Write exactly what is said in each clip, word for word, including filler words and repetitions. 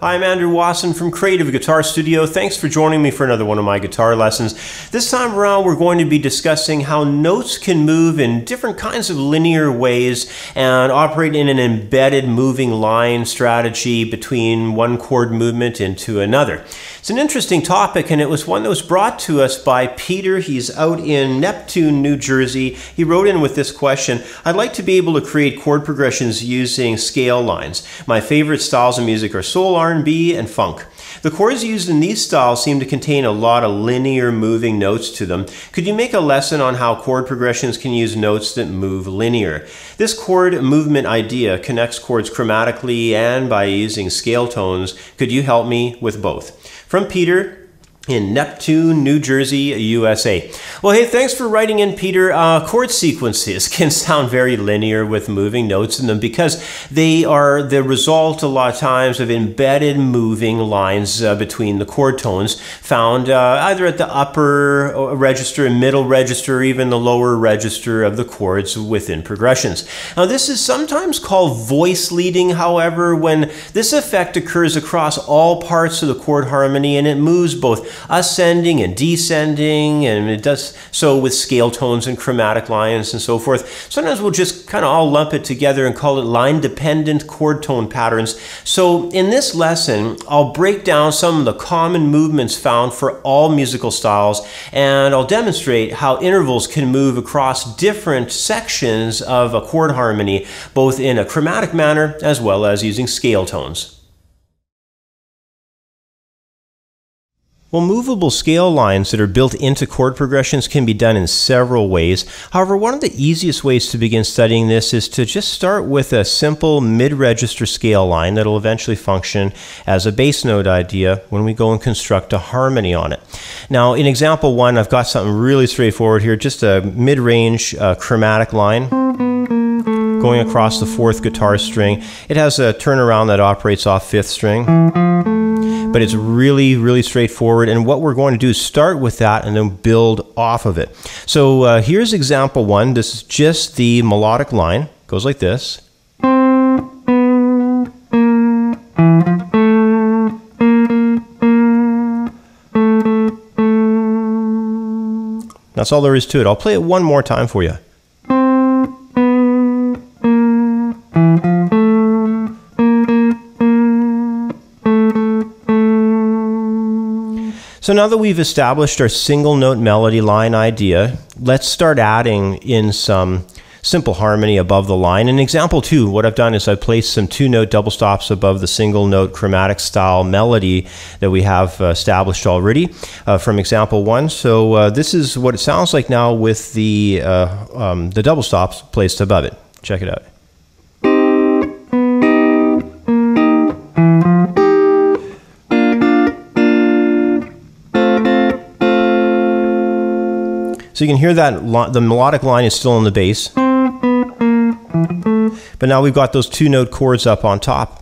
Hi, I'm Andrew Wasson from Creative Guitar Studio. Thanks for joining me for another one of my guitar lessons. This time around we're going to be discussing how notes can move in different kinds of linear ways and operate in an embedded moving line strategy between one chord movement into another. It's an interesting topic, and it was one that was brought to us by Peter. He's out in Neptune, New Jersey. He wrote in with this question: I'd like to be able to create chord progressions using scale lines. My favorite styles of music are Soul R and B and Funk. The chords used in these styles seem to contain a lot of linear moving notes to them. Could you make a lesson on how chord progressions can use notes that move linear? This chord movement idea connects chords chromatically and by using scale tones. Could you help me with both? From Peter in Neptune, New Jersey, U S A. Well, hey, thanks for writing in, Peter. Uh, chord sequences can sound very linear with moving notes in them because they are the result a lot of times of embedded moving lines uh, between the chord tones found uh, either at the upper register, middle register, or even the lower register of the chords within progressions. Now, this is sometimes called voice leading, however, when this effect occurs across all parts of the chord harmony and it moves both ascending and descending, and it does so with scale tones and chromatic lines and so forth. Sometimes we'll just kind of all lump it together and call it line-dependent chord tone patterns. So in this lesson, I'll break down some of the common movements found for all musical styles, and I'll demonstrate how intervals can move across different sections of a chord harmony, both in a chromatic manner as well as using scale tones. Well, movable scale lines that are built into chord progressions can be done in several ways. However, one of the easiest ways to begin studying this is to just start with a simple mid-register scale line that will eventually function as a bass note idea when we go and construct a harmony on it. Now, in example one, I've got something really straightforward here, just a mid-range uh, chromatic line going across the fourth guitar string. It has a turnaround that operates off fifth string, but it's really, really straightforward. And what we're going to do is start with that and then build off of it. So uh, here's example one. This is just the melodic line. It goes like this. That's all there is to it. I'll play it one more time for you. So now that we've established our single note melody line idea, let's start adding in some simple harmony above the line. In example two, what I've done is I've placed some two note double stops above the single note chromatic style melody that we have uh, established already uh, from example one. So uh, this is what it sounds like now with the, uh, um, the double stops placed above it. Check it out. So you can hear that the melodic line is still in the bass, but now we've got those two note chords up on top.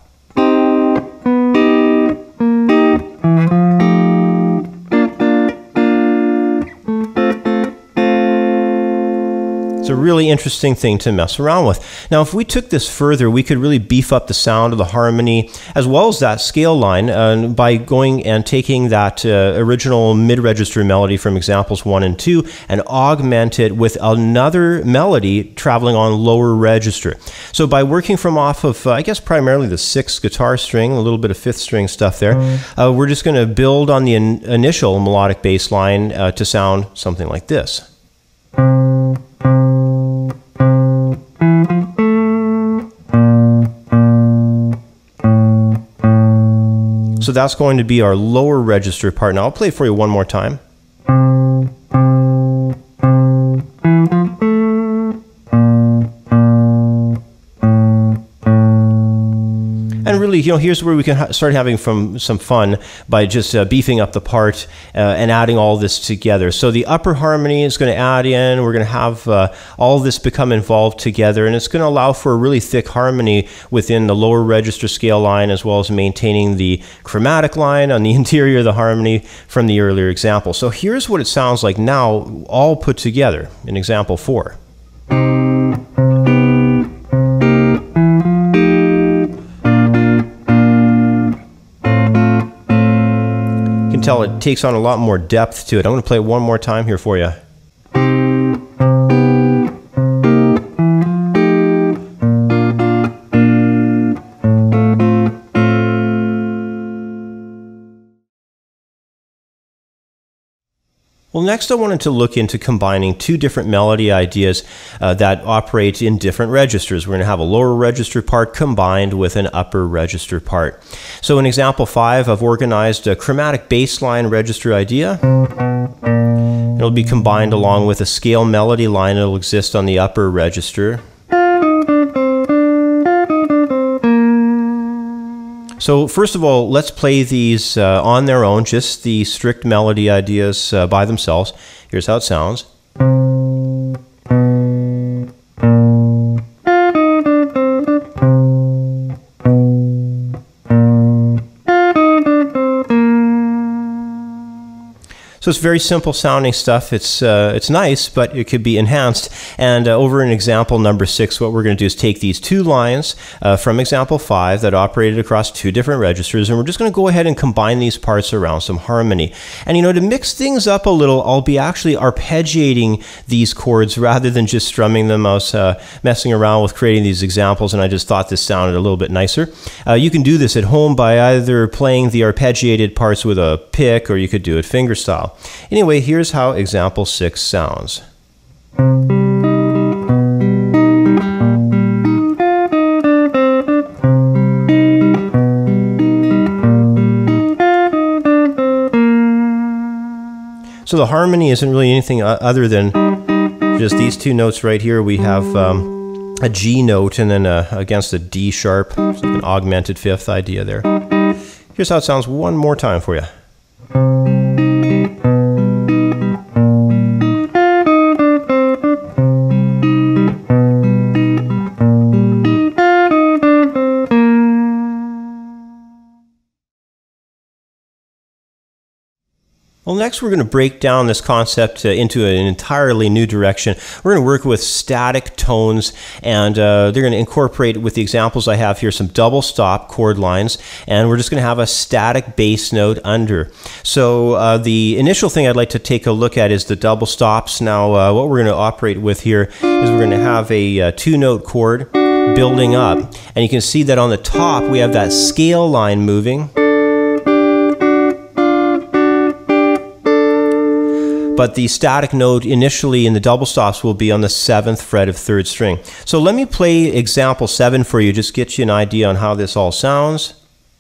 It's a really interesting thing to mess around with. Now, if we took this further, we could really beef up the sound of the harmony as well as that scale line uh, by going and taking that uh, original mid-register melody from examples one and two and augment it with another melody traveling on lower register. So by working from off of, uh, I guess, primarily the sixth guitar string, a little bit of fifth string stuff there, uh, we're just going to build on the in initial melodic bass line uh, to sound something like this. So that's going to be our lower register part. Now I'll play it for you one more time. And really, you know, here's where we can ha start having from some fun by just uh, beefing up the part uh, and adding all this together. So the upper harmony is going to add in. We're going to have uh, all this become involved together, and it's going to allow for a really thick harmony within the lower register scale line, as well as maintaining the chromatic line on the interior of the harmony from the earlier example. So here's what it sounds like now, all put together in example four. can tell it takes on a lot more depth to it. I'm going to play it one more time here for you. Well, next I wanted to look into combining two different melody ideas uh, that operate in different registers. We're going to have a lower register part combined with an upper register part. So in example five, I've organized a chromatic bass line register idea. It'll be combined along with a scale melody line that will exist on the upper register. So first of all, let's play these uh, on their own, just the strict melody ideas uh, by themselves. Here's how it sounds. So it's very simple sounding stuff. It's uh, it's nice, but it could be enhanced. And uh, over in example number six, what we're going to do is take these two lines uh, from example five that operated across two different registers, and we're just going to go ahead and combine these parts around some harmony. And you know, to mix things up a little, I'll be actually arpeggiating these chords rather than just strumming them. I was uh, messing around with creating these examples, and I just thought this sounded a little bit nicer. Uh, you can do this at home by either playing the arpeggiated parts with a pick, or you could do it fingerstyle. Anyway, here's how example six sounds. So the harmony isn't really anything other than just these two notes right here. We have um, a G note and then a, against a D sharp, so an augmented fifth idea there. Here's how it sounds one more time for you. Well, next we're going to break down this concept uh, into an entirely new direction. We're going to work with static tones, and uh, they're going to incorporate, with the examples I have here, some double stop chord lines, and we're just going to have a static bass note under. So uh, the initial thing I'd like to take a look at is the double stops. Now uh, what we're going to operate with here is we're going to have a uh, two-note chord building up, and you can see that on the top we have that scale line moving. But the static note initially in the double stops will be on the seventh fret of third string. So let me play example seven for you, just get you an idea on how this all sounds.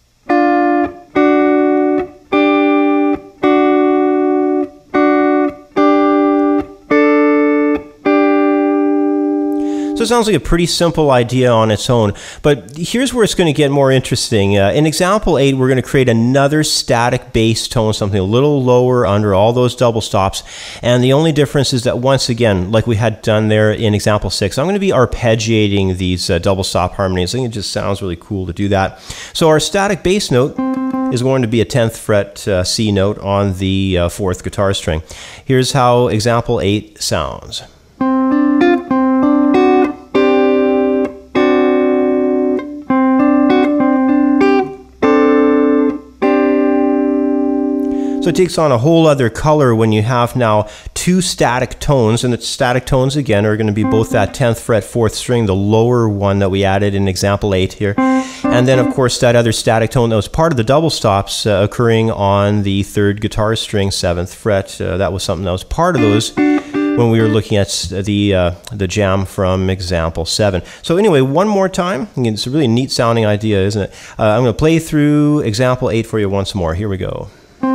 So it sounds like a pretty simple idea on its own, but here's where it's going to get more interesting. Uh, in example eight, we're going to create another static bass tone, something a little lower under all those double stops, and the only difference is that once again, like we had done there in example six, I'm going to be arpeggiating these uh, double stop harmonies. I think it just sounds really cool to do that. So our static bass note is going to be a tenth fret uh, C note on the uh, fourth guitar string. Here's how example eight sounds. So it takes on a whole other color when you have now two static tones, and the static tones again are going to be both that tenth fret fourth string, the lower one that we added in example eight here, and then of course that other static tone that was part of the double stops uh, occurring on the third guitar string, seventh fret. Uh, that was something that was part of those when we were looking at the uh, the jam from example seven. So anyway, one more time. It's a really neat sounding idea, isn't it? Uh, I'm going to play through example eight for you once more. Here we go.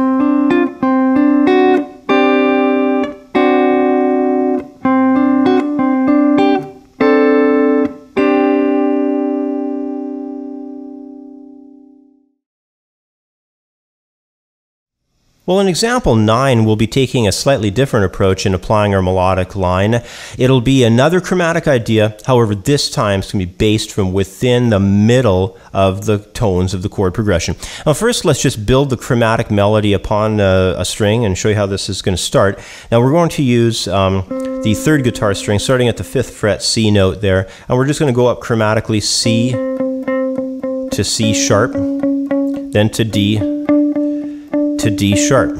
Well, in example nine, we'll be taking a slightly different approach in applying our melodic line. It'll be another chromatic idea, however, this time it's going to be based from within the middle of the tones of the chord progression. Now, first, let's just build the chromatic melody upon a, a string and show you how this is going to start. Now, we're going to use um, the third guitar string, starting at the fifth fret C note there, and we're just going to go up chromatically C to C sharp, then to D, to D sharp.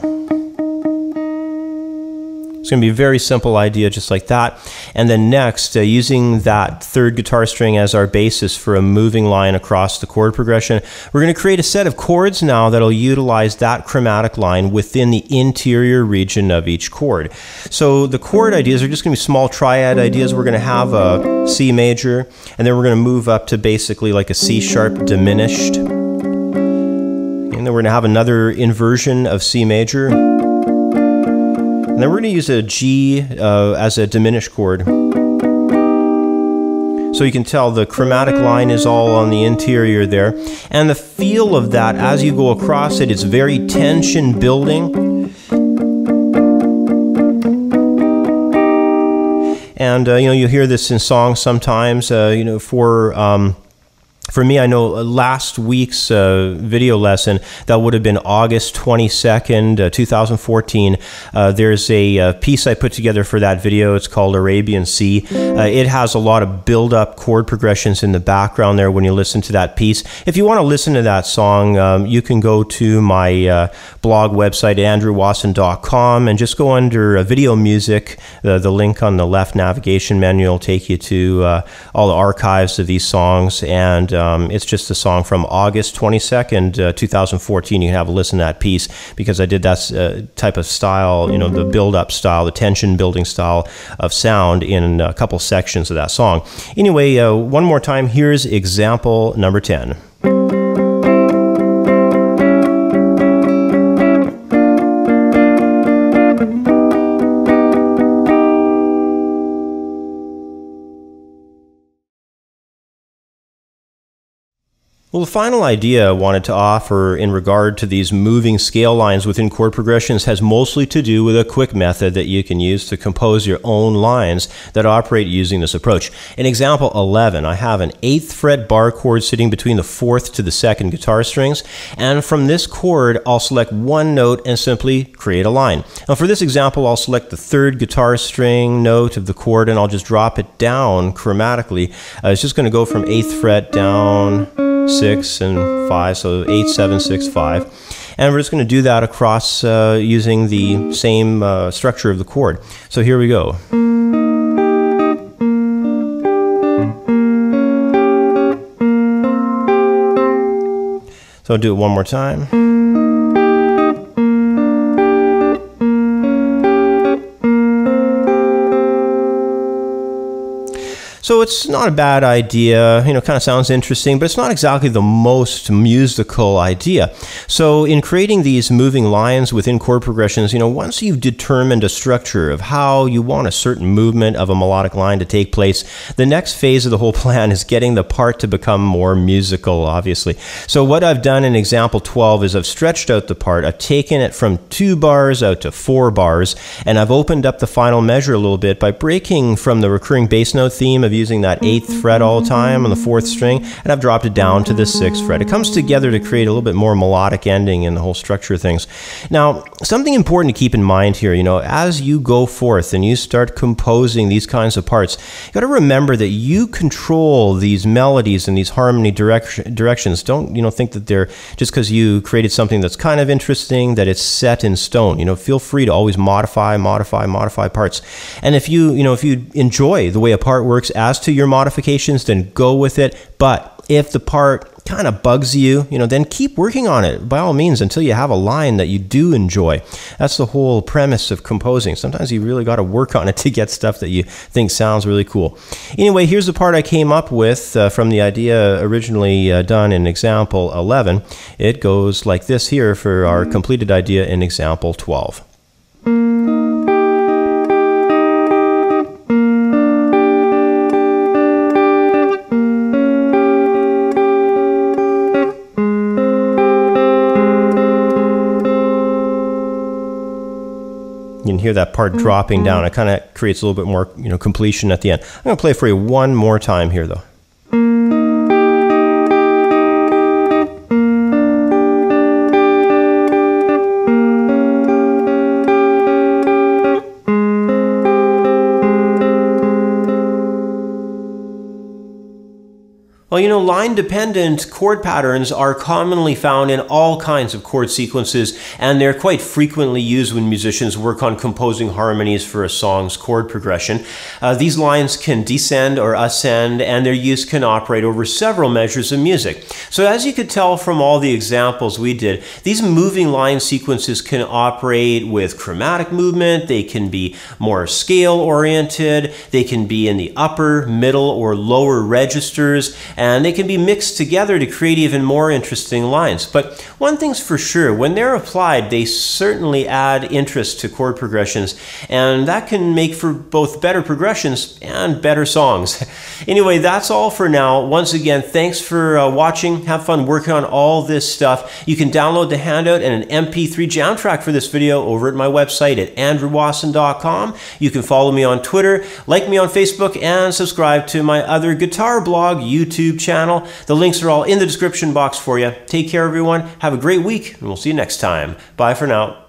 It's going to be a very simple idea just like that. And then next, uh, using that third guitar string as our basis for a moving line across the chord progression, we're going to create a set of chords now that'll utilize that chromatic line within the interior region of each chord. So the chord ideas are just going to be small triad ideas. We're going to have a C major, and then we're going to move up to basically like a C sharp diminished. And then we're going to have another inversion of C major. And then we're going to use a G uh, as a diminished chord. So you can tell the chromatic line is all on the interior there. And the feel of that as you go across it, it's very tension building. And uh, you know, you hear this in songs sometimes, uh, you know, for... Um, For me, I know last week's uh, video lesson, that would have been August twenty-second, uh, two thousand fourteen. Uh, there's a uh, piece I put together for that video. It's called Arabian Sea. Uh, it has a lot of build-up chord progressions in the background there when you listen to that piece. If you want to listen to that song, um, you can go to my uh, blog website, andrew wasson dot com, and just go under uh, video music. The, the link on the left navigation menu will take you to uh, all the archives of these songs, and Um, it's just a song from August twenty-second, uh, two thousand fourteen. You can have a listen to that piece because I did that uh, type of style, you know, the build-up style, the tension-building style of sound in a couple sections of that song. Anyway, uh, one more time, here's example number ten. Well, the final idea I wanted to offer in regard to these moving scale lines within chord progressions has mostly to do with a quick method that you can use to compose your own lines that operate using this approach. In example eleven, I have an eighth fret bar chord sitting between the fourth to the second guitar strings, and from this chord, I'll select one note and simply create a line. Now for this example, I'll select the third guitar string note of the chord, and I'll just drop it down chromatically. Uh, it's just going to go from eighth fret down, six and five, so eight, seven, six, five, and we're just going to do that across uh, using the same uh, structure of the chord. So here we go. So I'll do it one more time. So it's not a bad idea, you know, kind of sounds interesting, but it's not exactly the most musical idea. So in creating these moving lines within chord progressions, you know, once you've determined a structure of how you want a certain movement of a melodic line to take place, the next phase of the whole plan is getting the part to become more musical, obviously. So what I've done in example twelve is I've stretched out the part, I've taken it from two bars out to four bars, and I've opened up the final measure a little bit by breaking from the recurring bass note theme of using that eighth fret all the time on the fourth string, and I've dropped it down to the sixth fret. It comes together to create a little bit more melodic ending in the whole structure of things. Now, something important to keep in mind here, you know, as you go forth and you start composing these kinds of parts, you got to remember that you control these melodies and these harmony direction, directions. Don't, you know, think that they're just because you created something that's kind of interesting that it's set in stone. You know, feel free to always modify, modify, modify parts. And if you, you know, if you enjoy the way a part works as to your modifications, then go with it. But if the part kind of bugs you, you know, then keep working on it by all means until you have a line that you do enjoy. That's the whole premise of composing. Sometimes you really got to work on it to get stuff that you think sounds really cool. Anyway, here's the part I came up with uh, from the idea originally uh, done in example eleven. It goes like this here for our completed idea in example twelve. You can hear that part dropping down. It kind of creates a little bit more, you know, completion at the end. I'm going to play for you one more time here, though. Well, you know, line-dependent chord patterns are commonly found in all kinds of chord sequences, and they're quite frequently used when musicians work on composing harmonies for a song's chord progression. Uh, these lines can descend or ascend, and their use can operate over several measures of music. So as you could tell from all the examples we did, these moving line sequences can operate with chromatic movement, they can be more scale-oriented, they can be in the upper, middle, or lower registers, and they can be mixed together to create even more interesting lines. But one thing's for sure, when they're applied, they certainly add interest to chord progressions, and that can make for both better progressions and better songs. Anyway, that's all for now. Once again, thanks for uh, watching. Have fun working on all this stuff. You can download the handout and an M P three jam track for this video over at my website at andrew wasson dot com. You can follow me on Twitter, like me on Facebook, and subscribe to my other guitar blog, YouTube channel. The links are all in the description box for you. Take care, everyone. Have a great week, and we'll see you next time. Bye for now.